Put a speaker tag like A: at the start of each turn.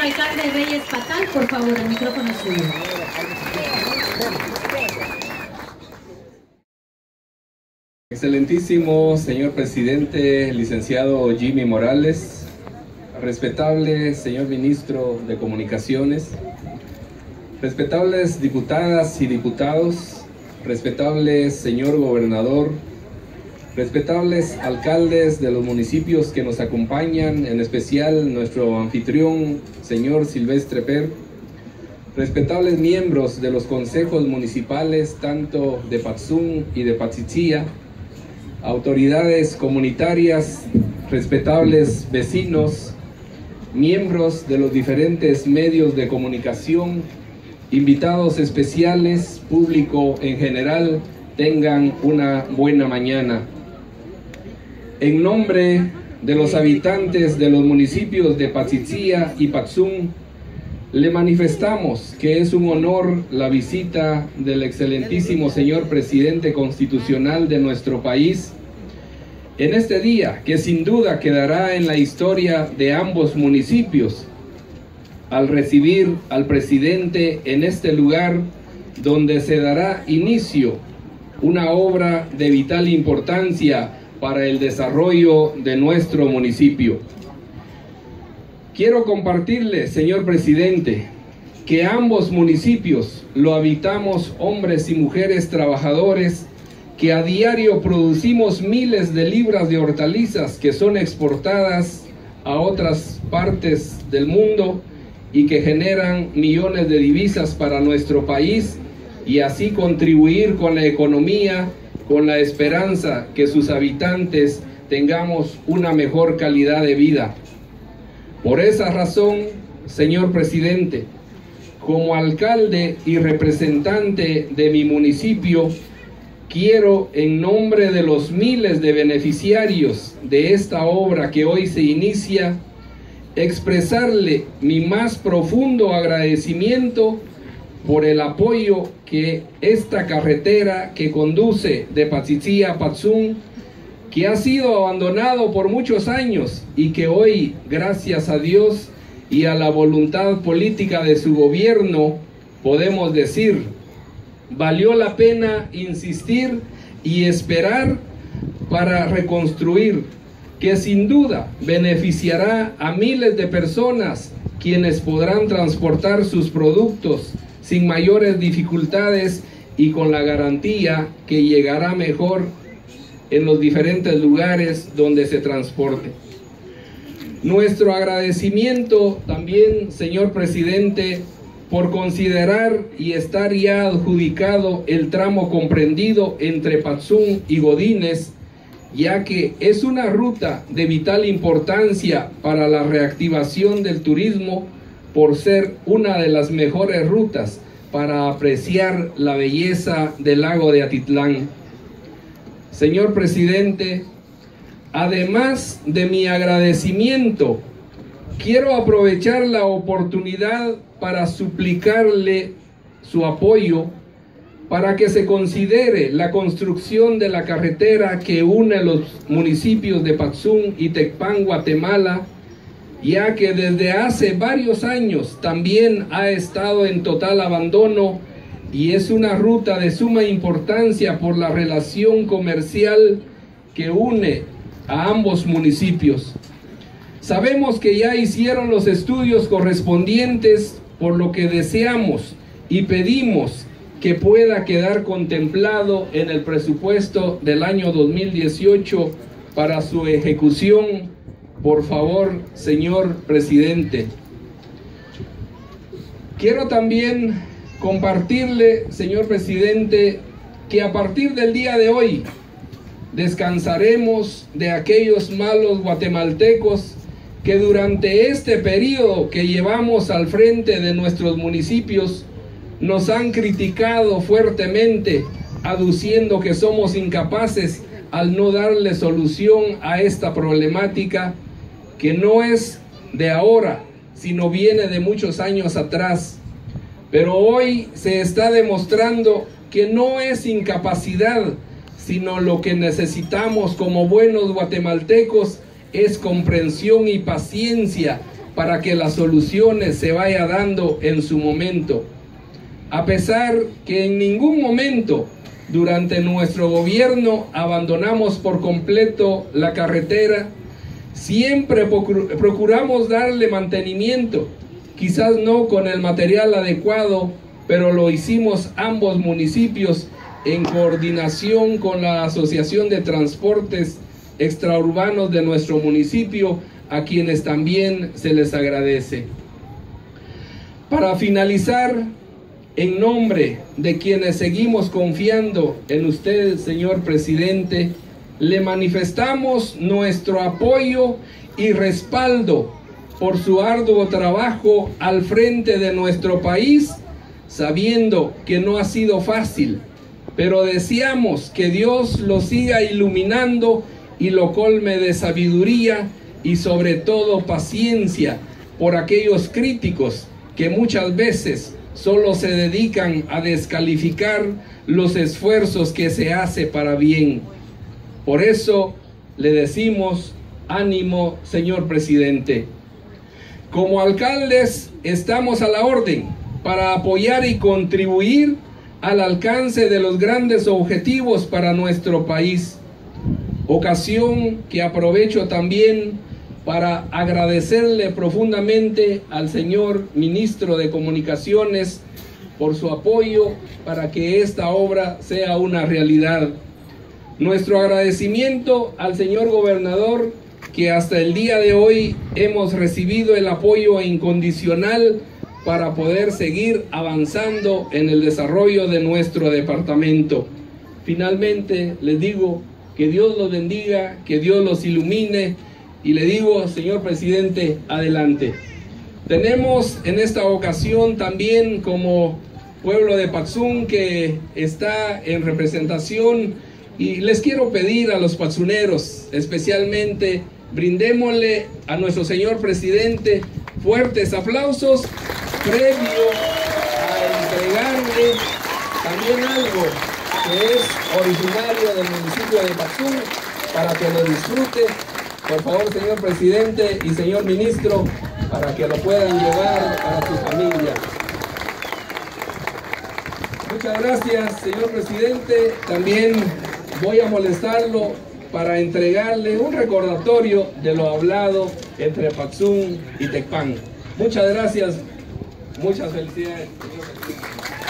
A: alcalde Reyes Patal, por favor, el micrófono es suyo.
B: Excelentísimo señor presidente, licenciado Jimmy Morales, respetable señor ministro de Comunicaciones, respetables diputadas y diputados, respetable señor gobernador, respetables alcaldes de los municipios que nos acompañan, en especial nuestro anfitrión, señor Silvestre Per, respetables miembros de los consejos municipales, tanto de Patzún y de Patsitzía, autoridades comunitarias, respetables vecinos, miembros de los diferentes medios de comunicación, invitados especiales, público en general, tengan una buena mañana. En nombre de los habitantes de los municipios de Patsitzía y Patzún, le manifestamos que es un honor la visita del excelentísimo señor presidente constitucional de nuestro país en este día que sin duda quedará en la historia de ambos municipios, al recibir al presidente en este lugar donde se dará inicio una obra de vital importancia para el desarrollo de nuestro municipio. Quiero compartirle, señor presidente, que ambos municipios lo habitamos hombres y mujeres trabajadores que a diario producimos miles de libras de hortalizas que son exportadas a otras partes del mundo y que generan millones de divisas para nuestro país y así contribuir con la economía, con la esperanza que sus habitantes tengamos una mejor calidad de vida. Por esa razón, señor presidente, como alcalde y representante de mi municipio, quiero, en nombre de los miles de beneficiarios de esta obra que hoy se inicia, expresarle mi más profundo agradecimiento por el apoyo que esta carretera que conduce de Patsitzía a Patzún, que ha sido abandonado por muchos años y que hoy, gracias a Dios y a la voluntad política de su gobierno, podemos decir, valió la pena insistir y esperar para reconstruir, que sin duda beneficiará a miles de personas quienes podrán transportar sus productos sin mayores dificultades y con la garantía que llegará mejor en los diferentes lugares donde se transporte. Nuestro agradecimiento también, señor presidente, por considerar y estar ya adjudicado el tramo comprendido entre Patzún y Godínez, ya que es una ruta de vital importancia para la reactivación del turismo por ser una de las mejores rutas para apreciar la belleza del lago de Atitlán. Señor presidente, además de mi agradecimiento, quiero aprovechar la oportunidad para suplicarle su apoyo para que se considere la construcción de la carretera que une los municipios de Patzún y Tecpan, Guatemala, ya que desde hace varios años también ha estado en total abandono y es una ruta de suma importancia por la relación comercial que une a ambos municipios. Sabemos que ya hicieron los estudios correspondientes, por lo que deseamos y pedimos que pueda quedar contemplado en el presupuesto del año 2018 para su ejecución. Por favor, señor presidente. Quiero también compartirle, señor presidente, que a partir del día de hoy descansaremos de aquellos malos guatemaltecos que durante este periodo que llevamos al frente de nuestros municipios nos han criticado fuertemente, aduciendo que somos incapaces al no darle solución a esta problemática que no es de ahora, sino viene de muchos años atrás. Pero hoy se está demostrando que no es incapacidad, sino lo que necesitamos como buenos guatemaltecos es comprensión y paciencia para que las soluciones se vayan dando en su momento. A pesar que en ningún momento durante nuestro gobierno abandonamos por completo la carretera, siempre procuramos darle mantenimiento, quizás no con el material adecuado, pero lo hicimos ambos municipios en coordinación con la Asociación de Transportes Extraurbanos de nuestro municipio, a quienes también se les agradece. Para finalizar, en nombre de quienes seguimos confiando en usted, señor presidente, le manifestamos nuestro apoyo y respaldo por su arduo trabajo al frente de nuestro país, sabiendo que no ha sido fácil, pero deseamos que Dios lo siga iluminando y lo colme de sabiduría y sobre todo paciencia por aquellos críticos que muchas veces solo se dedican a descalificar los esfuerzos que se hace para bien. Por eso le decimos, ánimo, señor presidente. Como alcaldes estamos a la orden para apoyar y contribuir al alcance de los grandes objetivos para nuestro país. Ocasión que aprovecho también para agradecerle profundamente al señor ministro de Comunicaciones por su apoyo para que esta obra sea una realidad. Nuestro agradecimiento al señor gobernador, que hasta el día de hoy hemos recibido el apoyo incondicional para poder seguir avanzando en el desarrollo de nuestro departamento. Finalmente les digo que Dios los bendiga, que Dios los ilumine, y le digo, señor presidente, adelante. Tenemos en esta ocasión también como pueblo de Patzún que está en representación, y les quiero pedir a los patzuneros, especialmente, brindémosle a nuestro señor presidente fuertes aplausos previo a entregarle también algo que es originario del municipio de Patzún para que lo disfrute. Por favor, señor presidente y señor ministro, para que lo puedan llevar para su familia. Muchas gracias, señor presidente. También voy a molestarlo para entregarle un recordatorio de lo hablado entre Patzún y Tecpan. Muchas gracias, muchas felicidades, señor presidente.